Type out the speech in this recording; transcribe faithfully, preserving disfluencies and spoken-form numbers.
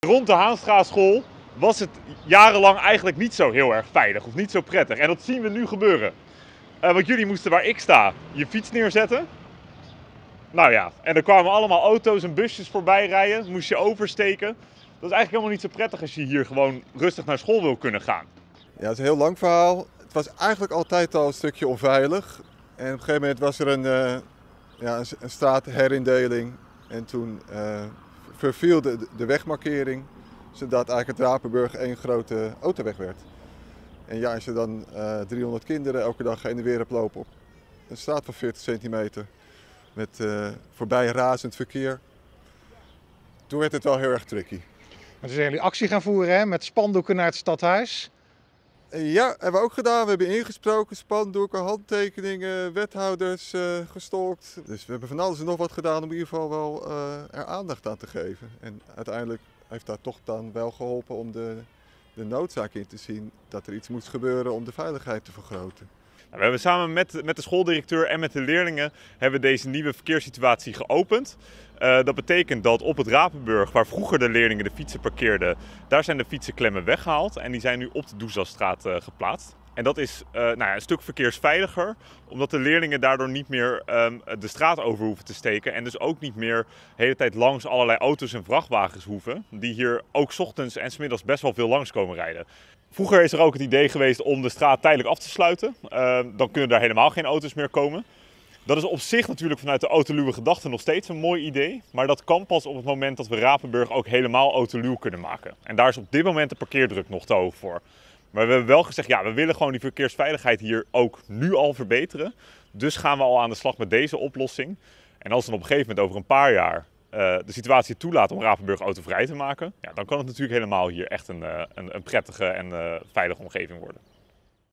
Rond de Haanstraatschool was het jarenlang eigenlijk niet zo heel erg veilig of niet zo prettig. En dat zien we nu gebeuren. Uh, want jullie moesten waar ik sta je fiets neerzetten. Nou ja, en er kwamen allemaal auto's en busjes voorbij rijden. Moest je oversteken. Dat is eigenlijk helemaal niet zo prettig als je hier gewoon rustig naar school wil kunnen gaan. Ja, het is een heel lang verhaal. Het was eigenlijk altijd al een stukje onveilig. En op een gegeven moment was er een, uh, ja, een, een straatherindeling. En toen uh, verviel de, de wegmarkering, zodat eigenlijk het Rapenburg één grote autoweg werd. En ja, als je dan uh, driehonderd kinderen elke dag heen en weer hebt lopen op een straat van veertig centimeter met uh, voorbij razend verkeer, toen werd het wel heel erg tricky. En toen zijn jullie actie gaan voeren, hè, met spandoeken naar het stadhuis. Ja, hebben we ook gedaan. We hebben ingesproken, spandoeken, handtekeningen, wethouders uh, gestalkt. Dus we hebben van alles en nog wat gedaan om in ieder geval wel uh, er aandacht aan te geven. En uiteindelijk heeft dat toch dan wel geholpen om de, de noodzaak in te zien dat er iets moest gebeuren om de veiligheid te vergroten. We hebben samen met, met de schooldirecteur en met de leerlingen hebben deze nieuwe verkeerssituatie geopend. Uh, dat betekent dat op het Rapenburg, waar vroeger de leerlingen de fietsen parkeerden, daar zijn de fietsenklemmen weggehaald en die zijn nu op de Doezalstraat uh, geplaatst. En dat is uh, nou ja, een stuk verkeersveiliger, omdat de leerlingen daardoor niet meer um, de straat over hoeven te steken. En dus ook niet meer de hele tijd langs allerlei auto's en vrachtwagens hoeven, die hier ook 's ochtends en 's middags best wel veel langs komen rijden. Vroeger is er ook het idee geweest om de straat tijdelijk af te sluiten. Uh, dan kunnen daar helemaal geen auto's meer komen. Dat is op zich natuurlijk vanuit de autoluwe gedachte nog steeds een mooi idee. Maar dat kan pas op het moment dat we Rapenburg ook helemaal autoluw kunnen maken. En daar is op dit moment de parkeerdruk nog te hoog voor. Maar we hebben wel gezegd, ja, we willen gewoon die verkeersveiligheid hier ook nu al verbeteren. Dus gaan we al aan de slag met deze oplossing. En als dan op een gegeven moment over een paar jaar uh, de situatie toelaat om Rapenburg autovrij te maken, ja, dan kan het natuurlijk helemaal hier echt een, uh, een, een prettige en uh, veilige omgeving worden.